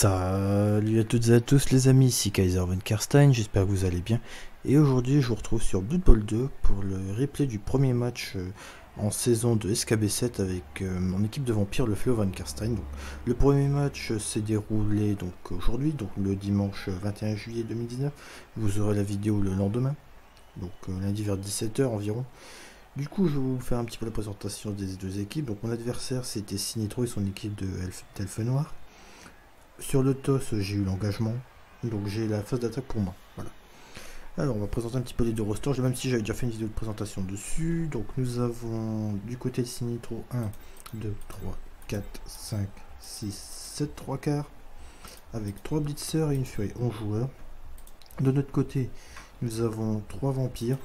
Salut à toutes et à tous les amis, ici Kaiser von Karstein, j'espère que vous allez bien. Et aujourd'hui je vous retrouve sur Blood Bowl 2 pour le replay du premier match en saison de SKB7 avec mon équipe de vampires, le Fleuve von Karstein. Donc, le premier match s'est déroulé donc aujourd'hui, donc le dimanche 21 juillet 2019. Vous aurez la vidéo le lendemain, donc lundi vers 17 h environ. Du coup, je vais vous faire un petit peu la présentation des deux équipes. Donc mon adversaire c'était Sinitro et son équipe d'Elfe Noir. Sur le toss, j'ai eu l'engagement, donc j'ai la phase d'attaque pour moi. Voilà. Alors, on va présenter un petit peu les deux rosters, même si j'avais déjà fait une vidéo de présentation dessus. Donc, nous avons du côté de Sinitro 1, 2, 3, 4, 5, 6, 7, 3 quarts, avec 3 blitzers et une furie, 11 joueurs. De notre côté, nous avons 3 vampires,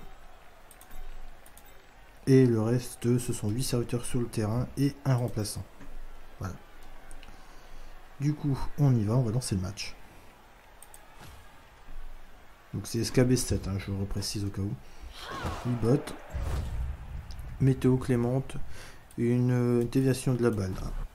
et le reste, ce sont 8 serviteurs sur le terrain et un remplaçant. Voilà. Du coup, on y va, on va lancer le match. Donc c'est SKB7, hein, je reprécise au cas où. Une botte. Météo clémente. Une déviation de la balle.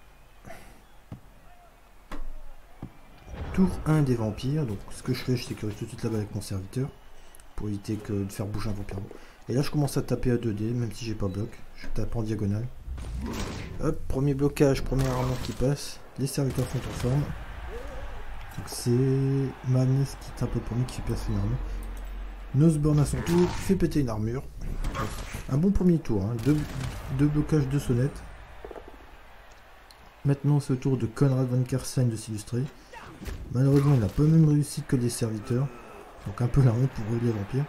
Tour 1 des vampires. Donc ce que je fais, je sécurise tout de suite la balle avec mon serviteur. Pour éviter de faire bouger un vampire. Et là je commence à taper à 2D, même si j'ai pas bloc. Je tape en diagonale. Hop, premier blocage, première armure qui passe. Les serviteurs sont en forme. Donc c'est Madness qui tape le premier qui fait passer une armure. Nosborn à son tour fait péter une armure. Un bon premier tour, hein. Deux blocages de sonnettes. Maintenant c'est au tour de Conrad von Karstein de s'illustrer. Malheureusement il n'a pas le même réussite que les serviteurs. Donc un peu la honte pour eux les vampires.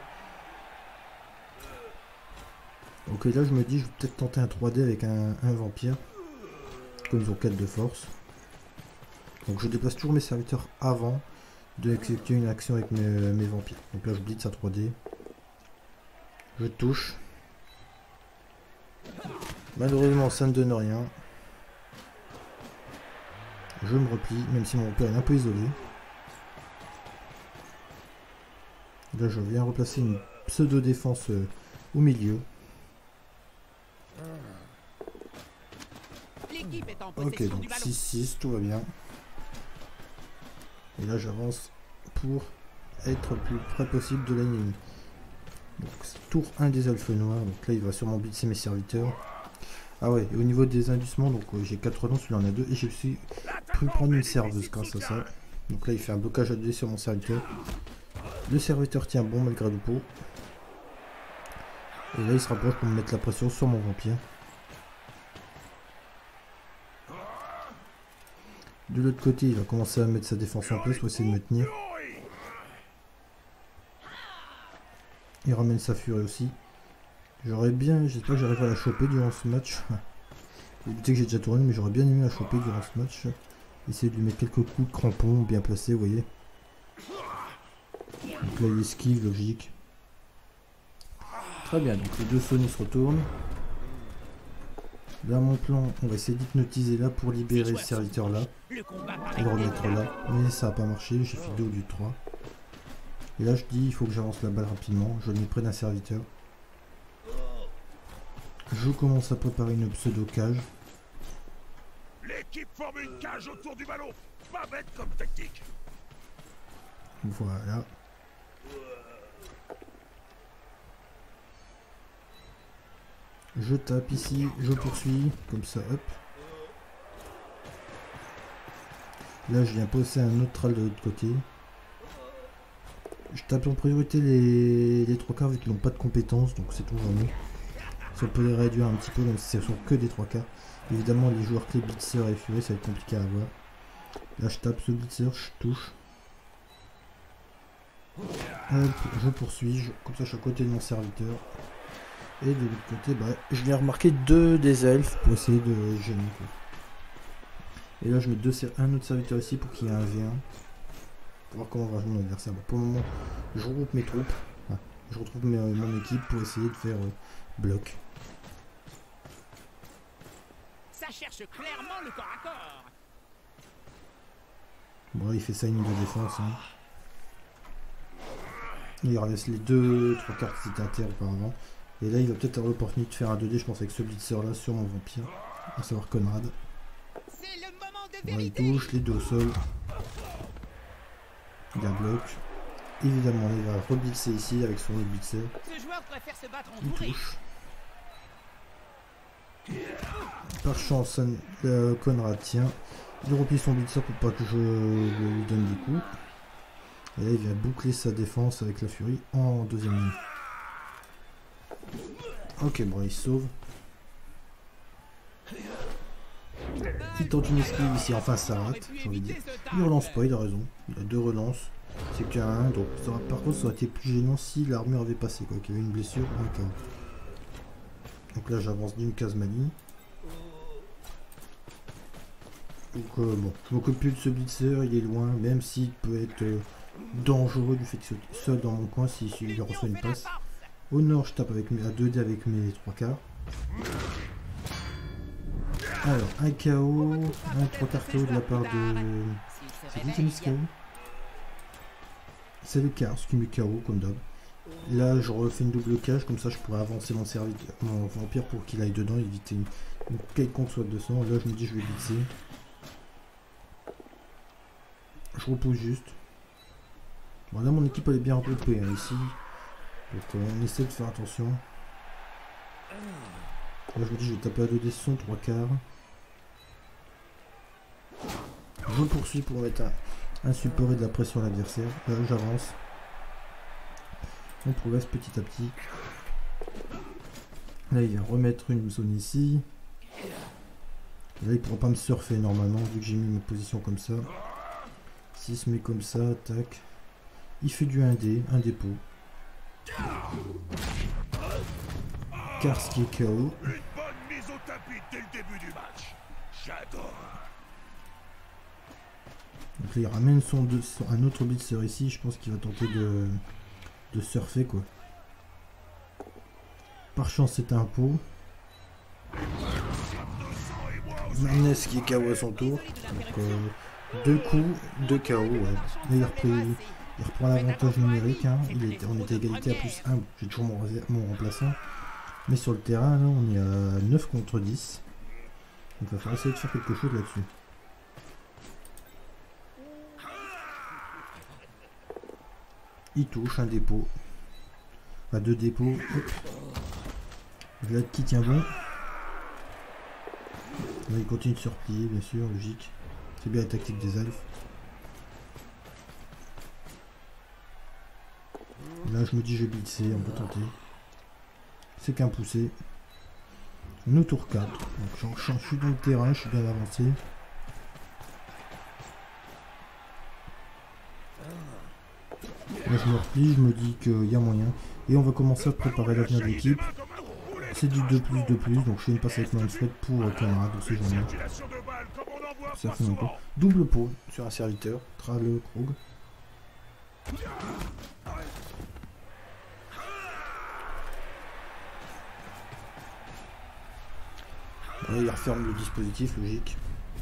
Ok, là je me dis je vais peut-être tenter un 3D avec un vampire. Comme ils ont 4 de force. Donc je déplace toujours mes serviteurs avant de exécuter une action avec mes vampires. Donc là je blitz à 3D. Je touche. Malheureusement ça ne donne rien. Je me replie, même si mon vampire est un peu isolé. Là je viens replacer une pseudo défense au milieu. Ok, donc 6-6, tout va bien. Et là j'avance pour être le plus près possible de l'ennemi. Donc tour 1 des elfes noirs, donc là il va sûrement blitzer mes serviteurs. Ah ouais, et au niveau des indussements, donc j'ai 4 noms, celui-là en a 2, et j'ai aussi pu prendre une serveuse grâce à ça. Donc là il fait un blocage à 2 sur mon serviteur. Le serviteur tient bon malgré le pot. Et là il se rapproche pour me mettre la pression sur mon vampire. De l'autre côté, il va commencer à mettre sa défense en place pour essayer de me tenir. Il ramène sa furie aussi. J'espère que j'arrive à la choper durant ce match. Vous doutez que j'ai déjà tourné, mais j'aurais bien aimé la choper durant ce match. Essayer de lui mettre quelques coups de crampon bien placés, vous voyez. Donc là, il esquive, logique. Très bien, donc les deux Sony se retournent. Là, mon plan, on va essayer d'hypnotiser là pour libérer ce serviteur là. Et le remettre là. Mais ça n'a pas marché, j'ai fait 2 ou du 3. Et là, je dis, il faut que j'avance la balle rapidement. Je l'ai près d'un serviteur. Je commence à préparer une pseudo-cage. L'équipe forme une cage autour du ballon. Pas bête comme tactique. Voilà. Je tape ici, je poursuis, comme ça, hop. Là, je viens poser un autre tral de l'autre côté. Je tape en priorité les 3 quarts vu qu'ils n'ont pas de compétences, donc c'est toujours mieux. Si on peut les réduire un petit peu, même si ce sont que des 3 quarts. Évidemment, les joueurs clés blitzer et furie, ça va être compliqué à avoir. Là, je tape ce blitzer, je touche. Hop, je poursuis, comme ça je suis à côté de mon serviteur. Et de l'autre côté, bah, je viens remarquer 2 des elfes pour essayer de gêner. Et là, je mets un autre serviteur ici pour qu'il y ait un V1. Pour voir comment va jouer mon adversaire. Bon, pour le moment, je regroupe mes troupes. Enfin, je retrouve mon équipe pour essayer de faire bloc. Ça cherche clairement le corps à corps. Bon, là, il fait ça une de défense. Hein. Il reste les 2-3 cartes qui étaient à terre auparavant. Et là, il va peut-être avoir l'opportunité de faire un 2D, je pense, avec ce blitzer là sur mon vampire. À savoir Conrad. Bon, il touche, les deux au sol. Il a bloc. Évidemment, il va reblitzer ici avec son blitzer. Ce joueur préfère se battre Il entouré. touche. Par chance, Conrad tient. Il replie son blitzer pour pas que je lui donne des coups. Et là, il va boucler sa défense avec la furie en deuxième ligne. Ok, bon, il se sauve. Il tente une esquive ici, enfin ça rate, j'ai envie de dire. Il relance pas, il a raison. Il a deux relances. C'est qu'un 1, donc par contre ça aurait été plus gênant si l'armure avait passé, quoi, qu'il y avait une blessure en cas. Donc là j'avance d'une case manie. Donc bon, je m'occupe plus de ce blitzer, il est loin, même s'il peut être dangereux du fait que c'est seul dans mon coin si il reçoit une passe. Au nord, je tape avec à 2D avec mes 3 quarts. Alors, un KO, un 3 quarts KO de la part de... C'est qui qui a mis ce KO? C'est le Cars qui met KO comme d'hab. Là, je refais une double cage, comme ça je pourrais avancer mon vampire pour qu'il aille dedans, éviter une quelconque soit de sang. Là, je me dis, je vais blitzer. Je repousse juste. Bon, là, mon équipe elle est bien regroupée hein, ici. Donc, on essaie de faire attention. Là, je me dis, je vais taper à 2D son 3 quarts. Je poursuis pour mettre un support et de la pression à l'adversaire. Là, j'avance. On progresse petit à petit. Là, il va remettre une zone ici. Là, il pourra pas me surfer normalement, vu que j'ai mis ma position comme ça. S'il se met comme ça, tac. Il fait du 1D, un dépôt. Cars qui est KO. Une bonne mise au tapis dès le début du match. J'adore. Donc là, il ramène un autre blitzer ici. Je pense qu'il va tenter de surfer, quoi. Par chance, c'est un pot. Magnus qui est KO à son tour. Donc, 2 coups, 2 KO. Ouais. Là, il reprend l'avantage numérique. Hein. On était égalité à plus 1. J'ai toujours mon remplaçant. Mais sur le terrain, là, on est à 9 contre 10. Donc, il va falloir essayer de faire quelque chose là-dessus. Il touche un dépôt. Enfin, 2 dépôts. Vlad qui tient bon. Là, il continue de se replier, bien sûr, logique. C'est bien la tactique des elfes. Là, je me dis, je vais blitzer, on peut tenter. C'est qu'un poussé. Nous tour 4. Donc, je suis dans le terrain, je suis bien avancé. Là, je me replie, je me dis qu'il y a moyen. Et on va commencer à préparer l'avenir de l'équipe. C'est du 2+2+, donc je fais une passe avec Manfred pour Conrad de ce jour-là. Ça fait un peu. Double pot sur un serviteur, Trale Krog. Là, il referme le dispositif, logique.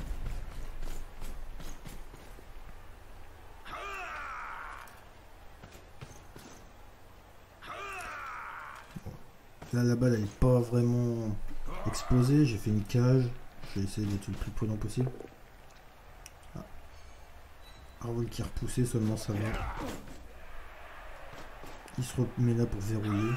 Là, la balle, elle n'est pas vraiment explosée. J'ai fait une cage. Je vais essayer d'être le plus prudent possible. Ah. Arwol qui est repoussé, seulement ça va. Il se remet là pour verrouiller.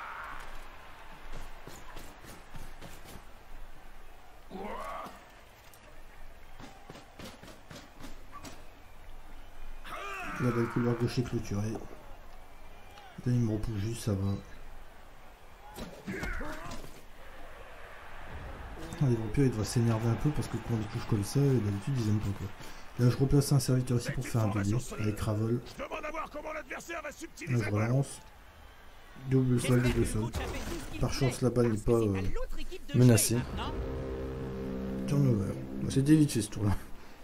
Là, le couloir gauche est clôturé. Là, il me repousse juste, ça va. Les vampires, il doit s'énerver un peu parce que quand on les touche comme ça, d'habitude ils aiment pas quoi. Là je replace un serviteur ici pour faire un 2D avec Ravol. Là je relance. Double sol, double sol. Par chance la balle n'est pas menacée. Turnover. C'était vite fait ce tour là.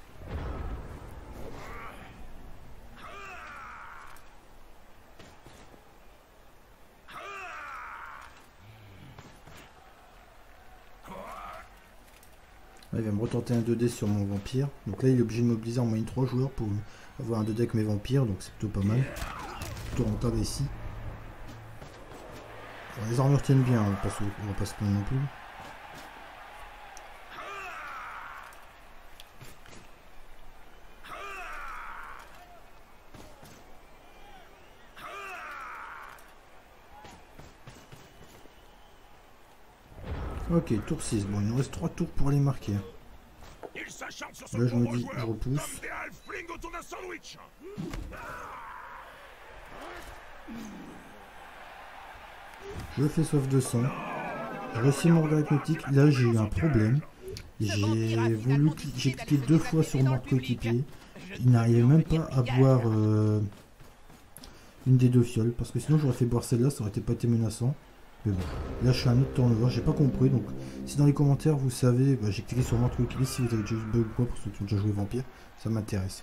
Là, il va me retenter un 2D sur mon vampire. Donc là, il est obligé de mobiliser en moyenne 3 joueurs pour avoir un 2D avec mes vampires. Donc c'est plutôt pas mal. Plutôt rentable ici. Alors, les armures tiennent bien, on va pas se plaindre non plus. Ok, tour 6. Bon, il nous reste 3 tours pour les marquer. Il s'acharne sur ce Là, je me pauvre dis, joueur, je repousse. comme des halflings autour d'un sandwich. Je fais soif de sang. Je réussis mon regard hypnotique. Là, j'ai eu un problème. J'ai cliqué 2 fois sur mon coéquipier. Il n'arrivait même pas à boire une des 2 fioles. Parce que sinon, j'aurais fait boire celle-là. Ça aurait pas été menaçant. Mais bon, là, je suis un autre turnover. J'ai pas compris. Donc, si dans les commentaires, vous savez, bah, j'ai cliqué sur mon coéquipier. Si vous avez déjà eu ce bug ou quoi, pour ceux qui ont déjà joué Vampire, ça m'intéresse.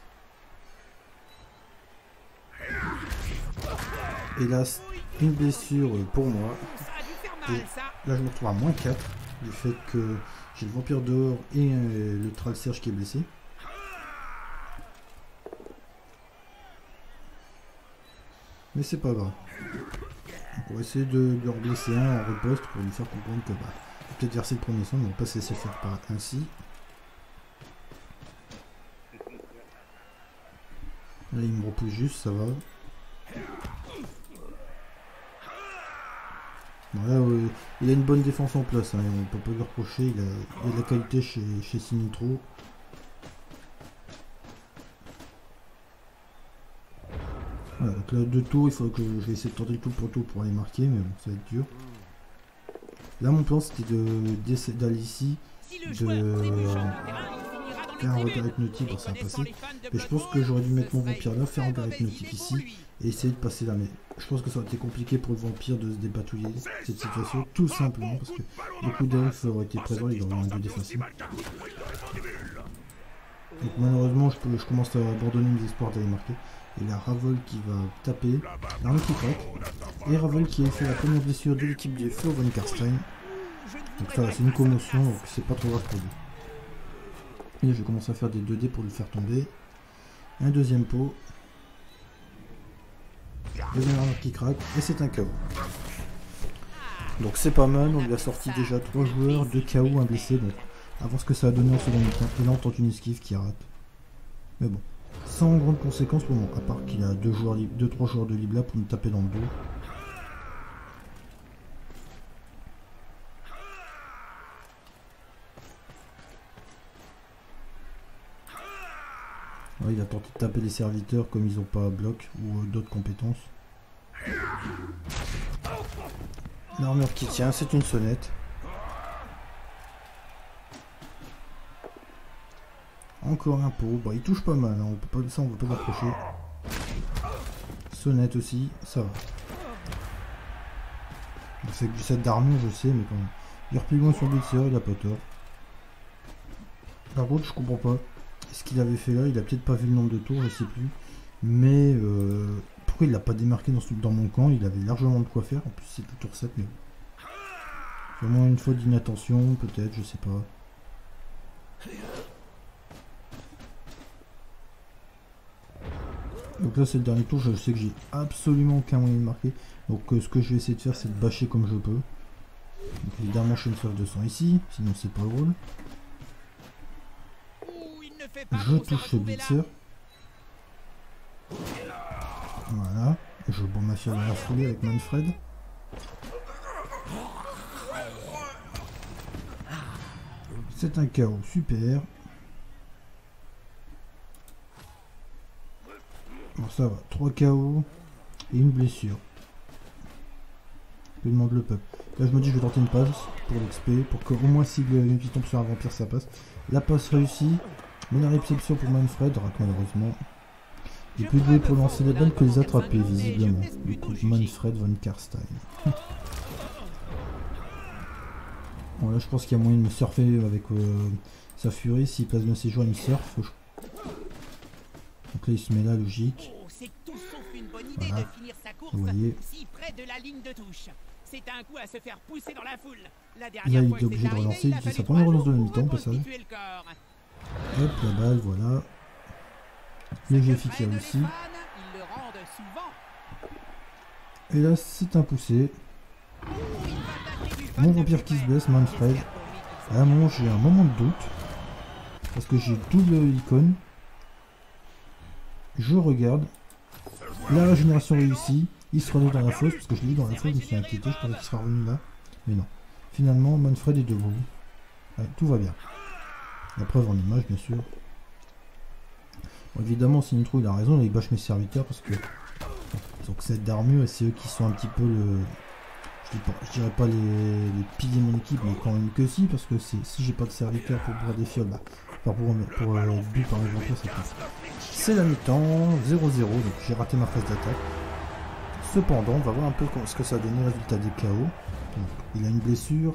Hélas, une blessure pour moi. Et là, je me retrouve à moins 4 du fait que j'ai le vampire dehors et le Thrall Serge qui est blessé. Mais c'est pas grave. On va essayer de leur blesser un en riposte pour lui faire comprendre que bah, peut-être verser le premier sang, mais on va pas se laisser faire par ainsi. Là, il me repousse juste, ça va. Bon, là, il a une bonne défense en place, hein, on peut pas lui reprocher, il a de la qualité chez Sinistro. Voilà, donc là, 2 tours, il faut que je vais essayer de tenter le tour pour tour pour aller marquer, mais bon, ça va être dur. Là, mon plan, c'était d'aller ici, de faire un regard hypnotique, bon, ça va passer. Mais je pense que j'aurais dû mettre mon vampire là, faire un regard hypnotique ici, et essayer de passer là. Mais je pense que ça aurait été compliqué pour le vampire de se dépatouiller cette situation, tout simplement, parce que les coups d'elfe auraient été présents, il aurait eu un 2D facile. Donc malheureusement, je commence à abandonner mes espoirs d'aller marquer. Et la Ravol qui va taper, l'arme qui craque, et Ravol qui a fait la première blessure de l'équipe de Flo von Karstein. Donc ça, c'est une commotion, donc c'est pas trop grave pour lui. Et je commence à faire des 2D pour le faire tomber. Un deuxième pot. Deuxième arme qui craque, et c'est un KO. Donc c'est pas mal, on lui a sorti déjà 3 joueurs, 2 KO, un blessé, donc avant ce que ça a donné en second mi-temps. Et là on tente une esquive qui rate. Mais bon, sans grande conséquence pour moi, à part qu'il a 2-3 joueurs de libre là pour me taper dans le dos. Ouais, il a tenté de taper les serviteurs comme ils n'ont pas bloc ou d'autres compétences. L'armure qui tient, c'est une sonnette. Encore un pot, bah il touche pas mal, hein. On peut pas, ça on peut pas l'approcher. Sonnette aussi, ça va. C'est que du set d'armure, je sais, mais quand même. Il replie loin sur Blitzer, il a pas tort. Par contre, je comprends pas. Ce qu'il avait fait là, il a peut-être pas vu le nombre de tours, je sais plus. Mais pourquoi il l'a pas démarqué dans mon camp? Il avait largement de quoi faire. En plus, c'est le tour 7, mais vraiment une fois d'inattention, peut-être, je sais pas. Donc là c'est le dernier tour, je sais que j'ai absolument aucun moyen de marquer. Donc ce que je vais essayer de faire c'est de bâcher comme je peux. Donc évidemment je fais une soif de sang ici, sinon c'est pas drôle. Je touche ce blitzer. Voilà. Je bourre ma fiole dans la foulée avec Manfred. C'est un KO, super. Bon ça va, 3 KO et une blessure. Je demande le peuple. Là je me dis je vais tenter une passe pour l'XP, pour qu'au moins si une qui tombe sur un vampire ça passe. La passe réussie, mais la réception pour Manfred, rate malheureusement. Il est plus doué pour lancer les balles que les attraper visiblement. Du coup Manfred von Karstein. Bon là je pense qu'il y a moyen de me surfer avec sa furie, s'il place bien ses joueurs il me surfe. Donc là il se met là, logique. Voilà. Vous voyez. Là il est obligé de relancer, il fait sa première relance de la mi-temps, passage. Hop, la balle, voilà. Léger efficace aussi. Et là c'est un poussé. Mon vampire qui se blesse, Manfred. À un moment j'ai un moment de doute. Parce que j'ai double icône. Je regarde. La régénération réussie. Il sera dans la fosse. Parce que je l'ai vu dans la fosse, je me suis inquiété. Je pensais qu'il sera revenu là. Mais non. Finalement, Manfred est debout. Ouais, tout va bien. La preuve en image, bien sûr. Bon, évidemment, Sinitro, il a raison, il bâche mes serviteurs parce que ils ont que 7 d'armure et c'est eux qui sont un petit peu le... Je dirais pas les piliers de mon équipe, mais quand même que si, parce que si j'ai pas de serviteurs pour boire des fioles, bah, pour but par les vampires, c'est pas. C'est la mi-temps, 0-0, donc j'ai raté ma phase d'attaque. Cependant, on va voir un peu ce que ça a donné, résultat des KO. Donc, il a une blessure.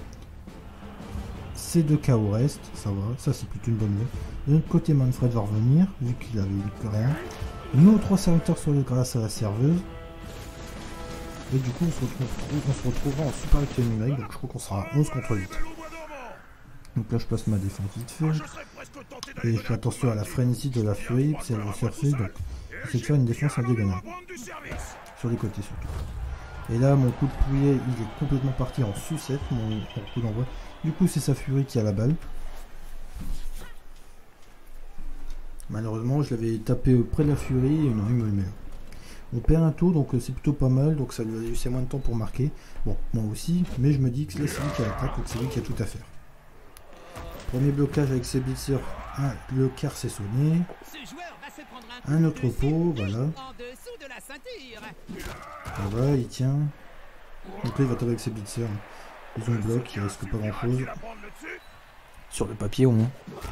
Ces 2 KO restent, ça va, ça c'est plutôt une bonne nouvelle. De notre côté, Manfred va revenir, vu qu'il avait eu rien. Nos 3 serviteurs sont grâce à la serveuse. Et du coup, on se retrouvera en supériorité numérique, donc je crois qu'on sera à 11 contre 8. Donc là, je passe ma défense vite fait. Et je fais attention à la frénésie de la furie, c'est le surfer, donc j'essaie de faire une défense en diagonale. Sur les côtés surtout. Et là, mon coup de poulet, il est complètement parti en sucette, mon coup d'envoi. Du coup, c'est sa furie qui a la balle. Malheureusement, je l'avais tapé près de la furie et non, il me le met. On perd un tour, donc c'est plutôt pas mal, donc ça lui a laissé moins de temps pour marquer. Bon, moi aussi, mais je me dis que c'est lui qui attaque, donc c'est lui qui a tout à faire. Premier blocage avec ses blitzers, le quart s'est sonné. Un autre pot, voilà. Voilà, il tient. Donc là, il va taper avec ses blitzers. Ils ont le bloc, il risque pas grand chose. Sur le papier au moins.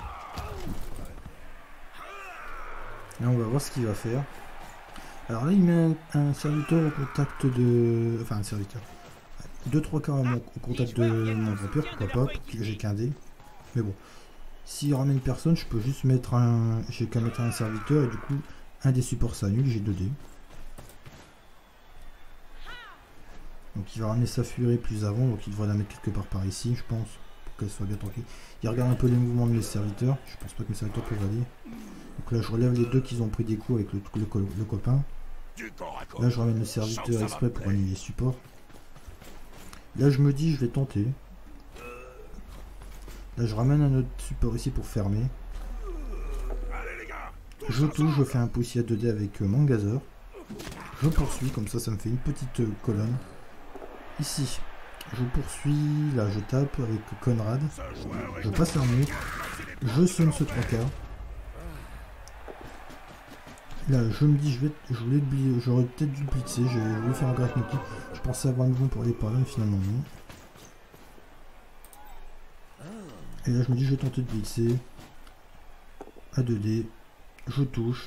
Là, on va voir ce qu'il va faire. Alors là, il met un serviteur au contact de... Enfin, un serviteur. 2-3 quarts au contact de mon vampire, pourquoi pas, pour que j'ai qu'un dé. Mais bon, s'il ramène personne, je peux juste mettre un... J'ai qu'à mettre un serviteur, et du coup, un des supports s'annule, j'ai 2 dés. Donc il va ramener sa furie plus avant, donc il devrait la mettre quelque part par ici, je pense, pour qu'elle soit bien tranquille. Il regarde un peu les mouvements de mes serviteurs, je pense pas que mes serviteurs peuvent aller. Donc là, je relève les 2 qui ont pris des coups avec le copain. Là, je ramène le serviteur exprès pour annuler les supports. Là, je me dis, je vais tenter. Là, je ramène un autre support ici pour fermer. Je touche, je fais un poussier à 2D avec Mangazer. Je poursuis, comme ça me fait une petite colonne. Ici, je poursuis, là je tape avec Conrad. Je passe l'armure. Je sonne ce 3 quarts. Là, je me dis, j'aurais peut-être dû blitzer, j'ai voulu faire un graph multi. Je pensais avoir une bombe pour aller par là, mais finalement non. Et là, je me dis, je vais tenter de blitzer. À 2D. Je touche.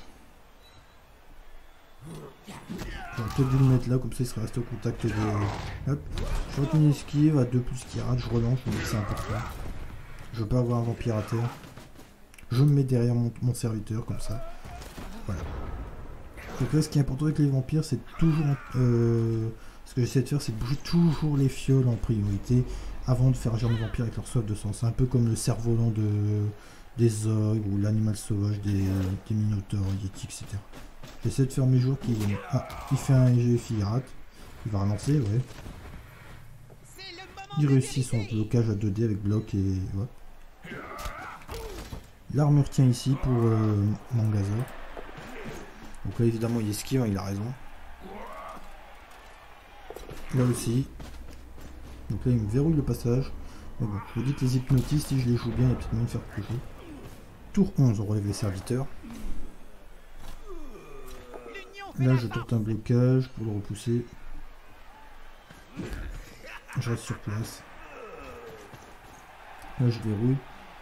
J'aurais peut-être dû le mettre là, comme ça il serait resté au contact de... Hop. Je retiens une esquive à 2 plus qui rate, je relance, je me dis que c'est important. Je veux pas avoir un vampire à terre. Je me mets derrière mon serviteur, comme ça. Voilà. Donc là, ce qui est important avec les vampires, c'est toujours... ce que j'essaie de faire, c'est de bouger toujours les fioles en priorité avant de faire agir mes vampires avec leur soif de sang. C'est un peu comme le cerf-volant des ogres ou l'animal sauvage des minotaures, yétis, etc. J'essaie de faire mes jours qui... Ah, il fait un EGF, il rate. Il va relancer, ouais. Il réussit son blocage à 2D avec bloc et... Ouais. L'armure tient ici pour Mangazer. Donc là évidemment il esquive, hein, il a raison. Là aussi. Donc là il me verrouille le passage. Mais bon, je vous dis que les hypnotistes, si je les joue bien, il y a peut-être moyen de faire quelque chose. Tour 11, on relève les serviteurs. Là je tente un blocage pour le repousser. Je reste sur place. Là je verrouille.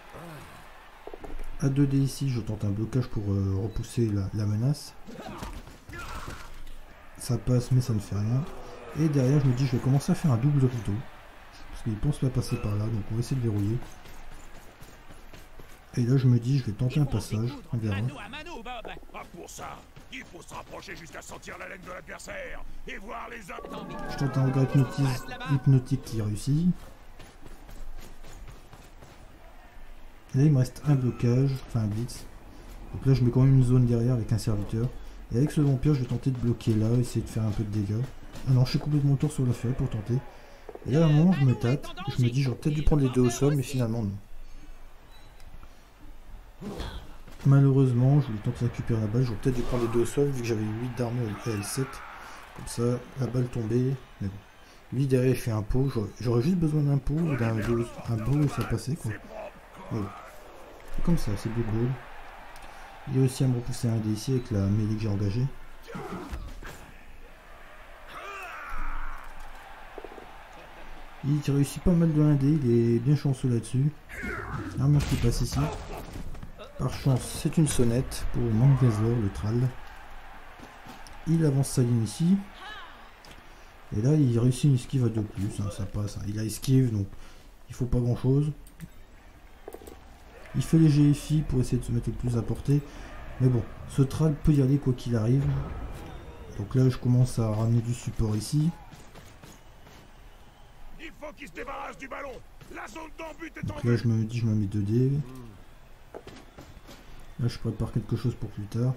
À 2D ici, je tente un blocage pour repousser la menace. Ça passe mais ça ne fait rien. Et derrière je me dis je vais commencer à faire un double rideau. Parce qu'il pense pas passer par là, donc on va essayer de verrouiller. Et là je me dis je vais tenter un passage, on verra. Pour ça, il faut se rapprocher jusqu'à sentir la laine de l'adversaire et voir les hommes. Je tente un regard hypnotique qui réussit. Et là il me reste un blocage, enfin un blitz. Donc là je mets quand même une zone derrière avec un serviteur. Et avec ce vampire je vais tenter de bloquer là, essayer de faire un peu de dégâts. Ah non, je suis complètement tour sur la furie pour tenter. Et là à un moment je me tâte, je me dis j'aurais peut-être dû prendre les 2 au sol, mais finalement non. Malheureusement, je voulais tenter de récupérer la balle, j'aurais peut-être dû prendre les 2 au sol vu que j'avais 8 d'armure et L7. Comme ça, la balle tombée, mais bon. Lui derrière il fait un pot, j'aurais juste besoin d'un pot ou d'un beau et ça passait quoi. Voilà. C'est comme ça, c'est Blood Bowl. Il a réussi à me repousser un dé ici avec la mêlée que j'ai engagée. Il réussit pas mal de 1 dé, il est bien chanceux là-dessus. Armure qui passe ici. Par chance, c'est une sonnette pour Mangazor, le Thrall. Il avance sa ligne ici. Et là, il réussit une esquive à 2+, hein, ça passe. Hein. Il a esquive, donc il faut pas grand-chose. Il fait les GFI pour essayer de se mettre le plus à portée. Mais bon, ce Thrall peut y aller quoi qu'il arrive. Donc là, je commence à ramener du support ici. Il faut qu'il se débarrasse du ballon. La zone d'embut est en Donc là, je me dis, je me mets 2 dés. Là, je prépare quelque chose pour plus tard.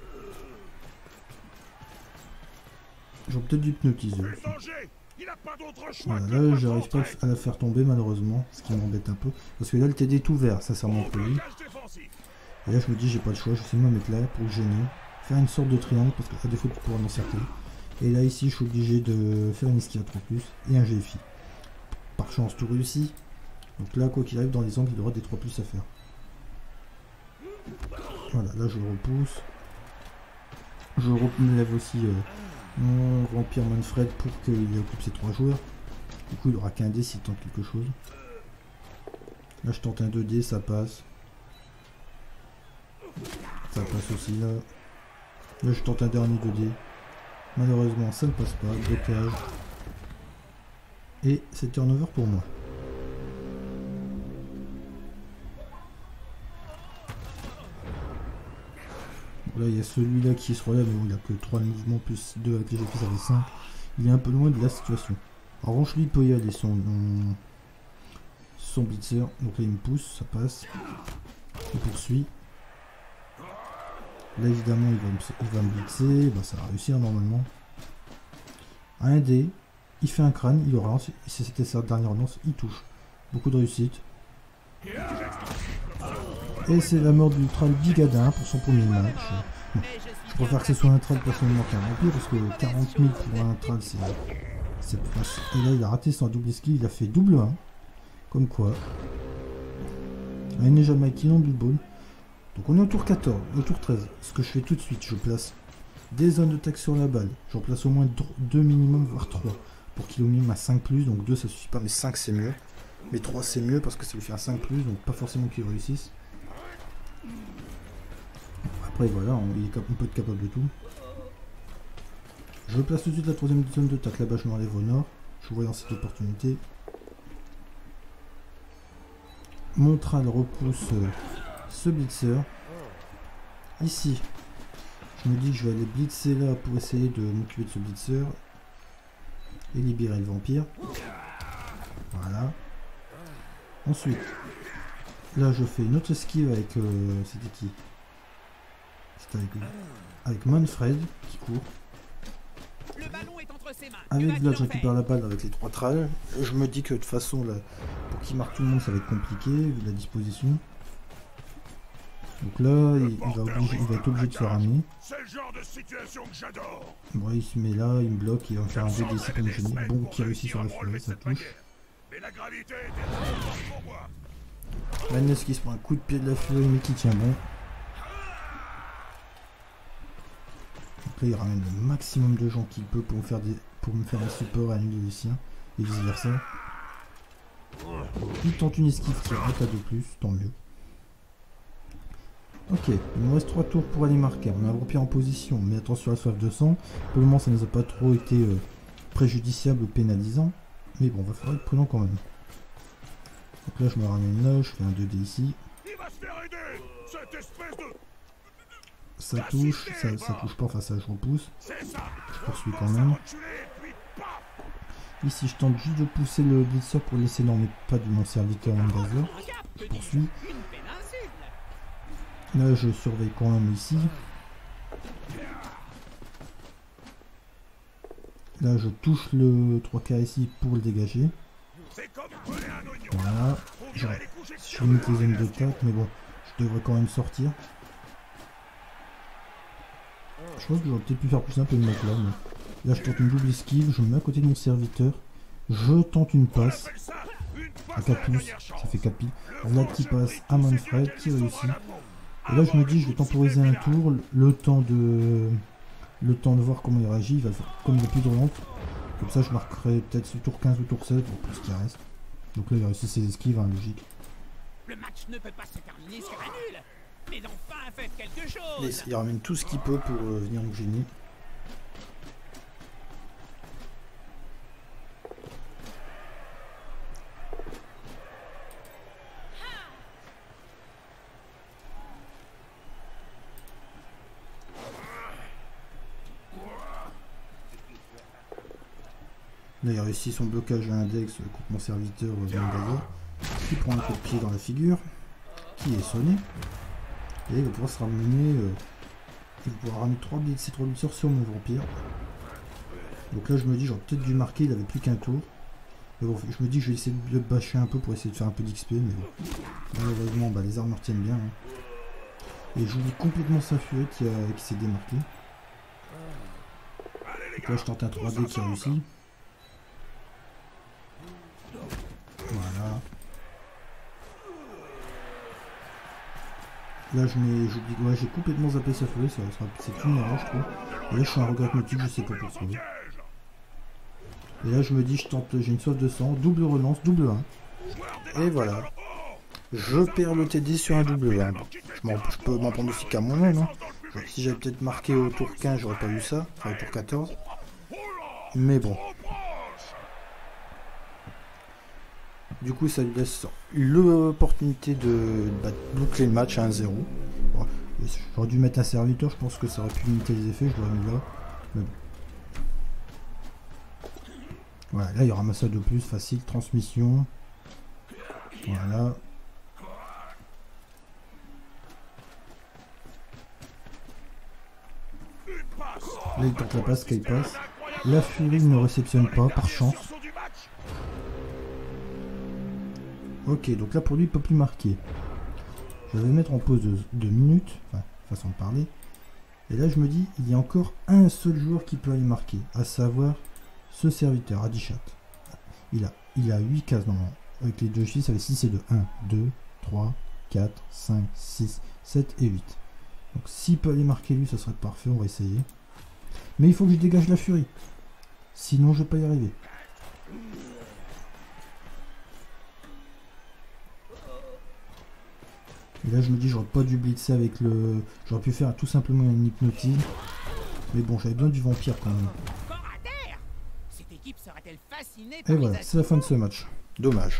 J'aurais peut-être du hypnotiseur. Voilà, là, j'arrive pas à la faire tomber malheureusement, ce qui m'embête un peu. Parce que là, le TD est ouvert, sincèrement pour lui. Et là, je me dis, j'ai pas le choix, j'essaie de me mettre là pour le gêner. Faire une sorte de triangle, parce qu'à défaut de pouvoir m'encercler. Et là, ici, je suis obligé de faire une esquive à 3+, et un GFI. Par chance, tout réussi. Donc là, quoi qu'il arrive, dans les angles, il aura des 3+ à faire. Voilà, là, je le repousse. Je relève aussi mon vampire Manfred pour qu'il occupe ses 3 joueurs. Du coup, il aura qu'un dé s'il tente quelque chose. Là, je tente un 2D, ça passe. Ça passe aussi là. Là, je tente un dernier 2D. Malheureusement, ça ne passe pas. Blocage. Et c'est turnover pour moi. Là, il y a celui-là qui se relève, mais bon, il n'a que 3 mouvements plus 2 avec les GFI, ça fait 5. Il est un peu loin de la situation. En revanche, lui, il peut y aller, son blitzer. Donc là, il me pousse, ça passe. Il poursuit. Là, évidemment, il va me blitzer. Bah, ça va réussir normalement. Un dé. Il fait un crâne, il relance. C'était sa dernière lance, il touche. Beaucoup de réussite. Et c'est la mort du Thrall Bigadin pour son premier match. Bon, je préfère que ce soit un Thrall personnellement qu'un vampire, parce que 40 000 pour un Thrall, c'est... Et là, il a raté son double esquive, il a fait double 1. Comme quoi. Un nez jamaïcain en Blood Bowl. Donc on est au tour 14, au tour 13. Ce que je fais tout de suite, je place des zones de tac sur la balle. J'en place au moins 2 minimum, voire 3. Pour qu'il ait au minimum à 5+, donc 2 ça suffit pas, mais 5 c'est mieux. Mais 3 c'est mieux parce que ça lui fait un 5+, donc pas forcément qu'il réussisse. Après voilà, on peut être capable de tout. Je place tout de suite la 3ème zone de tac, là-bas je m'enlève au nord. Je vois dans cette opportunité. Mon Thrall repousse ce blitzer. Ici, je me dis que je vais aller blitzer là pour essayer de m'occuper de ce blitzer. Et libérer le vampire. Voilà. Ensuite, là je fais une autre esquive avec... c'était qui? C'était avec Manfred qui court. Le ballon est entre ses mains. Avec là je récupère la balle avec les 3 Thralls. Je me dis que de toute façon là, pour qu'il marque tout le monde ça va être compliqué vu la disposition. Donc là il va être obligé de se ramener. C'est le genre de situation que j'adore. Bon il se met là, il me bloque, il va me faire un 2D ici comme génie. Bon qui réussit sur la furée, ça touche. Mais la gravité était pour moi. Madness qui se prend un coup de pied de la furie mais qui tient bon. Donc là il ramène le maximum de gens qu'il peut pour me faire un support à annuler les siens et vice versa. Il tente une esquive qui rate à 2+, tant mieux. Ok, il nous reste 3 tours pour aller marquer. On a un vampire en position, mais attention à la soif de sang. Pour le moment ça ne nous a pas trop été préjudiciable ou pénalisant. Mais bon, va falloir être prudent quand même. Donc là je me ramène là, je fais un 2D ici. Il va se faire aider, cette espèce de... Ça touche, ça touche pas, enfin ça je repousse. Je poursuis quand même. Ici je tente juste de pousser le blitzer pour laisser, non mais pas de mon serviteur Mangazor. Je poursuis. Là je surveille quand même ici. Là je touche le 3K ici pour le dégager. Voilà. Je limite les zones de tac, mais bon, je devrais quand même sortir. Je pense que j'aurais peut-être pu faire plus simple et le mettre là, mais là je tente une double esquive, je me mets à côté de mon serviteur Je tente une passe Appelle ça une à passe de 4 la pouces, dernière chance. ça fait 4 piles. Là qui passe à Manfred, qui réussit. Et là je me dis je vais temporiser un tour, le temps de voir comment il réagit, comme il a plus de relance. Comme ça je marquerai peut-être le tour 15 ou tour 7 pour ce qui reste. Donc là il a réussi ses esquives, hein, logique. Le match ne peut pas se terminer sur un nul. Mais enfin, faites quelque chose. Il ramène tout ce qu'il peut pour venir nous gêner. Là, il a réussi son blocage à index contre mon serviteur Mendaza, qui prend un coup de pied dans la figure, qui est sonné, et il va pouvoir se ramener, il va pouvoir ramener 3 blitz et 3 blitzers sur mon vampire. Donc là, je me dis, j'aurais peut-être dû marquer, il avait plus qu'un tour. Mais bon, je me dis que je vais essayer de le bâcher un peu pour essayer de faire un peu d'XP, mais bon. Malheureusement, bah, les armes retiennent bien. Hein. Et j'oublie complètement sa furie qui s'est démarquée. Donc là, je tente un 3D qui réussit. Voilà. Là j'oublie, ouais, j'ai complètement zappé sa furie, c'est une erreur je trouve. Et là je suis un regret nautique, je sais pas pourquoi. Et là je me dis j'ai une soif de sang, double relance, double 1. Et voilà. Je perds le TD sur un double 1. Je peux m'en prendre aussi qu'à moi-même. Hein. Si j'avais peut-être marqué au tour 15, j'aurais pas eu ça. Enfin au tour 14. Mais bon. Du coup, ça lui laisse l'opportunité de boucler le match à 1-0. Bon, j'aurais dû mettre un serviteur, je pense que ça aurait pu limiter les effets, je l'aurais mis là. Mais bon. Voilà, là il y aura un massage de plus, facile, transmission. Voilà. Là il tente la passe, qu'il passe. La furie ne réceptionne pas, par chance. Ok, donc là pour lui il peut plus marquer. Je vais mettre en pause de 2 minutes, enfin façon de parler. Et là je me dis, il y a encore un seul joueur qui peut aller marquer, à savoir ce serviteur, Adichat. Il a 8 cases normalement. Avec les 2 chiffres, ça fait 6 et 2. 1, 2, 3, 4, 5, 6, 7 et 8. Donc s'il peut aller marquer lui, ça serait parfait, on va essayer. Mais il faut que je dégage la furie. Sinon je vais pas y arriver. Et là je me dis j'aurais pas dû blitzer avec le... J'aurais pu faire tout simplement une hypnotise. Mais bon j'avais besoin du vampire quand même. Et voilà, c'est la fin de ce match. Dommage.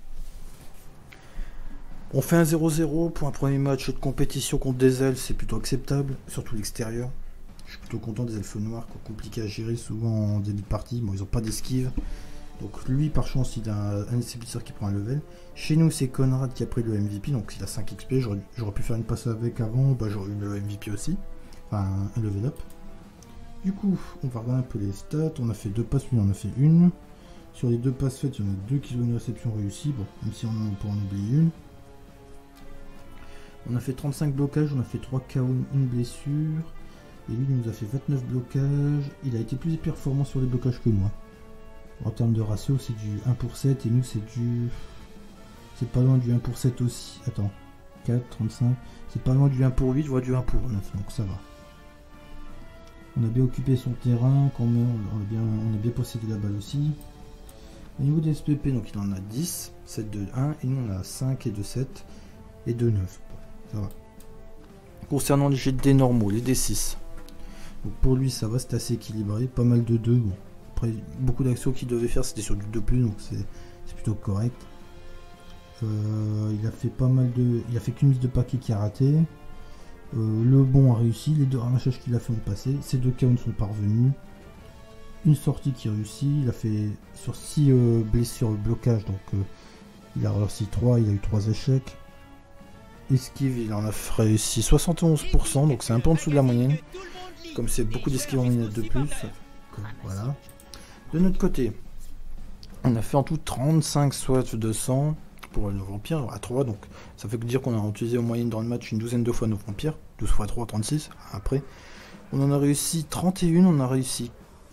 On fait un 0-0 pour un premier match de compétition contre des elfes, c'est plutôt acceptable, surtout l'extérieur. Je suis plutôt content des elfes noirs, compliqués à gérer souvent en début de partie. Bon ils ont pas d'esquive. Donc lui par chance il a un établisseur qui prend un level. Chez nous c'est Conrad qui a pris le MVP, donc il a 5 XP, j'aurais pu faire une passe avec avant, bah, j'aurais eu le MVP aussi. Enfin un level up. Du coup on va regarder un peu les stats, on a fait 2 passes, lui on en a fait une. Sur les 2 passes faites, il y en a 2 qui ont une réception réussie, bon, même si on peut en oublier une. On a fait 35 blocages, on a fait 3 KO, une blessure. Et lui il nous a fait 29 blocages, il a été plus performant sur les blocages que moi. En termes de ratio, c'est du 1 pour 7 et nous c'est du... C'est pas loin du 1 pour 7 aussi. Attends, 4, 35. C'est pas loin du 1 pour 8, voire du 1 pour 9, donc ça va. On a bien occupé son terrain, quand même, on a bien possédé la balle aussi. Au niveau des SPP, donc il en a 10, 7 de 1, et nous on a 5 et de 7 et de 9. Bon, ça va. Concernant les jets de dés normaux, les D6. Donc pour lui ça va, c'est assez équilibré, pas mal de 2. Bon. Après, beaucoup d'actions qu'il devait faire, c'était sur du 2+, donc c'est plutôt correct. Il a fait pas mal de... Il a fait qu'une mise de paquet qui a raté. Le bon a réussi, les 2 ramassages qu'il a fait ont passé. Ces 2 KO ne sont pas revenus. Une sortie qui réussit. Il a fait sur 6 blessures blocage, donc il a réussi 3, il a eu 3 échecs. Esquive, il en a réussi 71%, donc c'est un peu en dessous de la moyenne. Comme c'est beaucoup d'esquives en minute de plus. Voilà. De notre côté, on a fait en tout 35 soifs de sang pour nos vampires à 3, donc ça fait dire qu'on a utilisé en moyenne dans le match une douzaine de fois nos vampires, 12 x 3, 36. Après, on en a réussi 31, on a réussi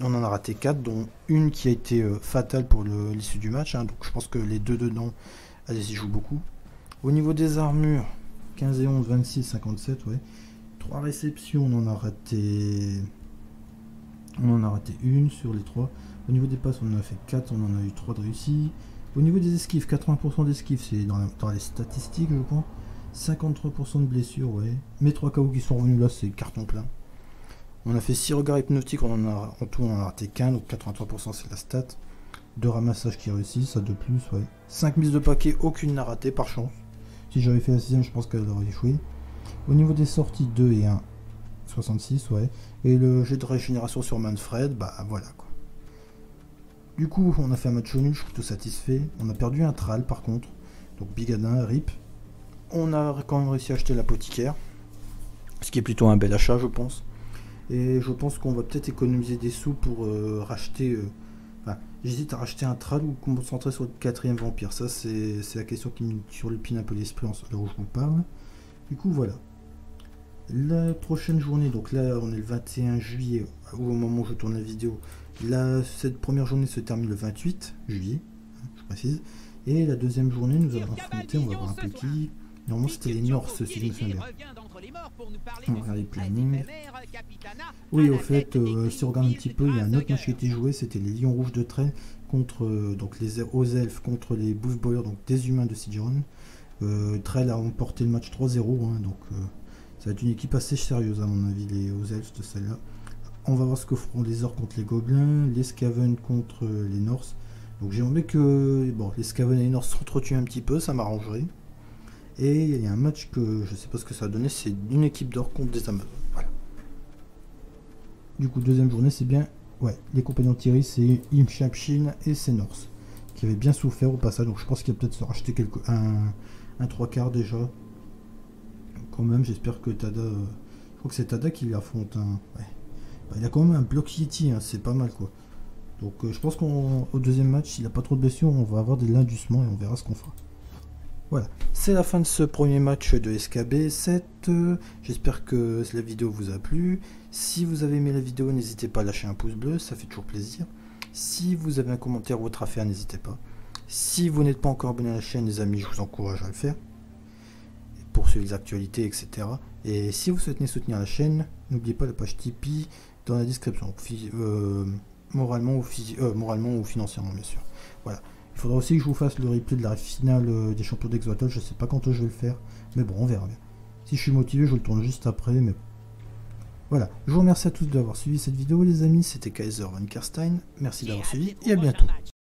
On en a raté 4, dont une qui a été fatale pour l'issue du match. Hein, donc je pense que les deux dedans, elles y jouent beaucoup. Au niveau des armures, 15 et 11, 26, 57, ouais. 3 réceptions, on en a raté une sur les 3. Au niveau des passes, on en a fait 4, on en a eu 3 de réussis. Au niveau des esquives, 80% d'esquives, c'est dans les statistiques, je pense. 53% de blessures, ouais. Mes 3 KO qui sont revenus là, c'est carton plein. On a fait 6 regards hypnotiques, en tout on en a raté qu'un, donc 83% c'est la stat. 2 ramassages qui réussissent, ça de plus, ouais. 5 mises de paquet, aucune n'a raté par chance. Si j'avais fait la 6ème, je pense qu'elle aurait échoué. Au niveau des sorties, 2 et 1, 66, ouais. Et le jet de régénération sur Manfred, bah voilà quoi. Du coup, on a fait un match nul, je suis plutôt satisfait. On a perdu un Thrall par contre, donc Bigadin, RIP. On a quand même réussi à acheter l'apothicaire, ce qui est plutôt un bel achat, je pense. Et je pense qu'on va peut-être économiser des sous pour racheter. Enfin, j'hésite à racheter un Thrall ou me concentrer sur le 4ème vampire. Ça, c'est la question qui me surlupine un peu l'esprit là où je vous parle. Du coup, voilà. La prochaine journée, donc là, on est le 21 juillet, ou au moment où je tourne la vidéo. Là, cette première journée se termine le 28 juillet, je précise. Et la deuxième journée, nous allons affronter, on va voir un peu qui. Normalement, c'était les Norse, si je me souviens bien. On va regarder le planning. Oui, au fait, si on regarde un petit peu, il y a un autre match qui a été joué, c'était les Lions Rouges de Trait contre donc aux elfes contre les Booth Boyers, donc des humains de Sigeron. Trell a remporté le match 3-0, hein, donc ça va être une équipe assez sérieuse à mon avis, les aux elfes de celle-là. On va voir ce que feront les orques contre les gobelins, les Skaven contre les Norse. Donc j'aimerais que les Skaven et les Norse s'entretuent un petit peu, ça m'arrangerait. Et il y a un match que je sais pas ce que ça va donner, c'est une équipe d'orques contre des Amazones. Voilà. Du coup, deuxième journée, c'est bien les compagnons de Thierry, c'est Imshapshin et c'est Norse, qui avaient bien souffert au passage. Donc je pense qu'il va peut-être se racheter un 3/4 déjà. Quand même, j'espère que Tada. Je crois que c'est Tada qui l'affronte. Hein. Ouais. Bah, il a quand même un bloc Yeti, hein, c'est pas mal quoi. Donc je pense qu'au deuxième match, s'il n'a pas trop de blessures, on va avoir de l'indusement et on verra ce qu'on fera. Voilà, c'est la fin de ce premier match de SKB7. J'espère que la vidéo vous a plu. Si vous avez aimé la vidéo, n'hésitez pas à lâcher un pouce bleu, ça fait toujours plaisir. Si vous avez un commentaire ou autre à faire, n'hésitez pas. Si vous n'êtes pas encore abonné à la chaîne, les amis, je vous encourage à le faire. Pour suivre les actualités, etc. Et si vous souhaitez soutenir la chaîne, n'oubliez pas la page Tipeee dans la description. Moralement ou financièrement, bien sûr. Voilà. Il faudra aussi que je vous fasse le replay de la finale des champions d'Exoatol. Je sais pas quand je vais le faire, mais bon, on verra bien. Si je suis motivé, je le tourne juste après, mais bon. Voilà. Je vous remercie à tous d'avoir suivi cette vidéo, les amis. C'était Kaiser Von Karstein. Merci d'avoir suivi et à bientôt.